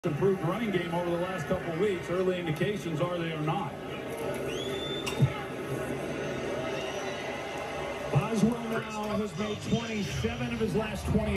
Improved running game over the last couple of weeks. Early indications are they are not. Boswell now has made 27 of his last 20.